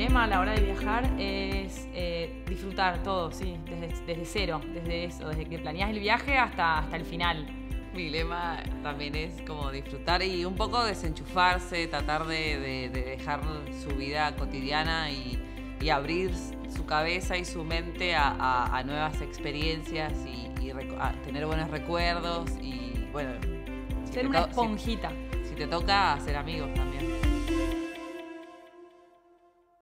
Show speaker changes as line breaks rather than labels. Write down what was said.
lema a la hora de viajar es disfrutar todo, sí, desde cero, desde eso, desde que planeas el viaje hasta el final.
Mi lema también es como disfrutar y un poco desenchufarse, tratar de dejar su vida cotidiana y abrir su cabeza y su mente a nuevas experiencias y a tener buenos recuerdos y bueno...
Ser una esponjita.
Si te toca, hacer amigos también.